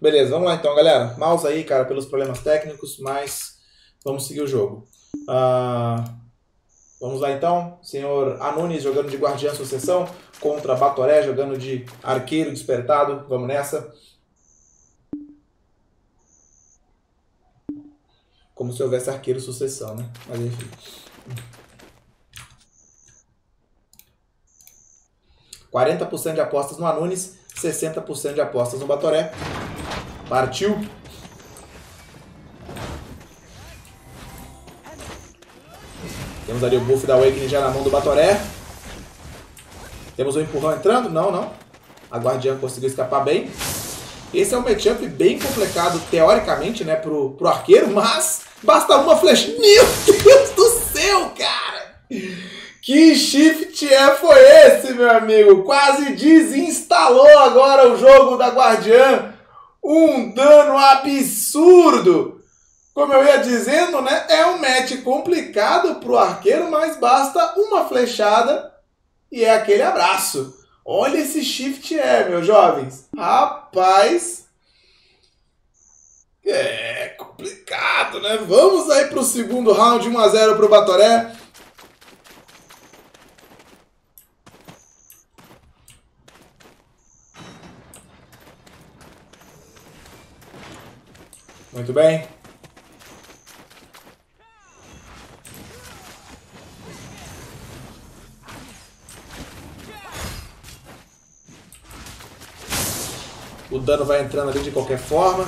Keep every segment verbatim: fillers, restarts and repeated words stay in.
Beleza, vamos lá então, galera. Mouse aí, cara, pelos problemas técnicos, mas vamos seguir o jogo. Ah, vamos lá então. Senhor Anunes jogando de Guardiã Sucessão contra Batoré jogando de Arqueiro Despertado. Vamos nessa. Como se houvesse Arqueiro Sucessão, né? Mas enfim. quarenta por cento de apostas no Anunes, sessenta por cento de apostas no Batoré. Partiu. Temos ali o buff da Awakening já na mão do Batoré. Temos o empurrão entrando? Não, não. A Guardiã conseguiu escapar bem. Esse é um matchup bem complicado, teoricamente, né, pro, pro arqueiro, mas basta uma flecha. Meu Deus do céu, cara! Que shift é foi esse, meu amigo? Quase desinstalou agora o jogo da Guardiã. Um dano absurdo. Como eu ia dizendo, né? É um match complicado pro arqueiro, mas basta uma flechada e é aquele abraço. Olha esse shift é, meus jovens. Rapaz. É complicado, né? Vamos aí pro segundo round, um a zero pro Batoré. Muito bem. O dano vai entrando ali de qualquer forma.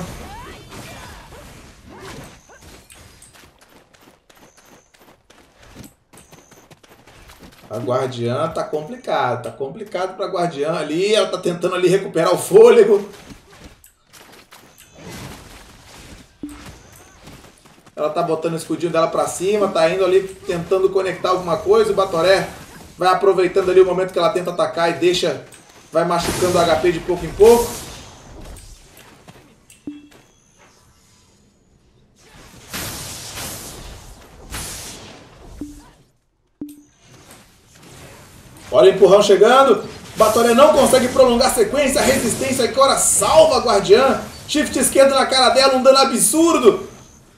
A Guardiã tá complicado. Tá complicado pra Guardiã ali. Ela tá tentando ali recuperar o fôlego. Ela tá botando o escudinho dela pra cima. Tá indo ali tentando conectar alguma coisa. O Batoré vai aproveitando ali o momento que ela tenta atacar e deixa... Vai machucando o H P de pouco em pouco. Olha o empurrão chegando. Batoré não consegue prolongar a sequência. A resistência agora salva a Guardiã. Shift esquerdo na cara dela. Um dano absurdo.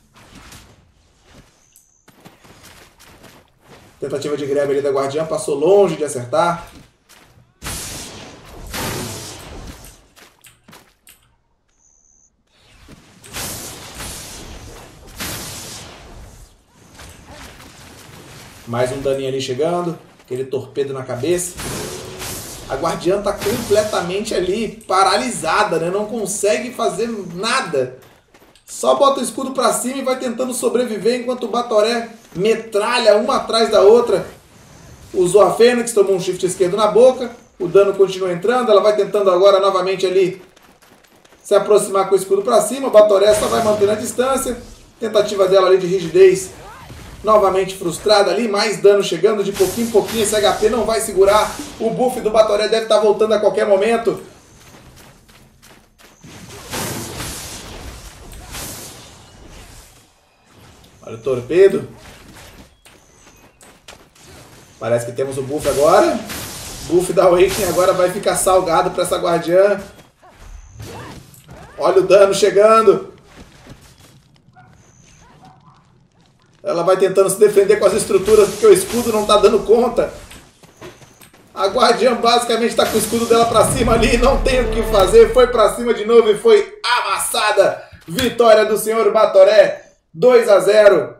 Tentativa de grab ali da Guardiã. Passou longe de acertar. Mais um daninho ali chegando. Aquele torpedo na cabeça. A Guardiã tá completamente ali paralisada, né? Não consegue fazer nada. Só bota o escudo pra cima e vai tentando sobreviver enquanto o Batoré metralha uma atrás da outra. Usou a Fênix, tomou um shift esquerdo na boca. O dano continua entrando. Ela vai tentando agora novamente ali se aproximar com o escudo pra cima. O Batoré só vai mantendo a distância. Tentativa dela ali de rigidez. Novamente frustrada ali, mais dano chegando de pouquinho em pouquinho. Esse H P não vai segurar. O buff do Batoré deve estar voltando a qualquer momento. Olha o torpedo. Parece que temos o buff agora. Buff da Awakening agora vai ficar salgado para essa Guardiã. Olha o dano chegando. Ela vai tentando se defender com as estruturas porque o escudo não está dando conta. A Guardiã basicamente está com o escudo dela para cima ali. Não tem o que fazer. Foi para cima de novo e foi amassada. Vitória do senhor Batoré. dois a zero.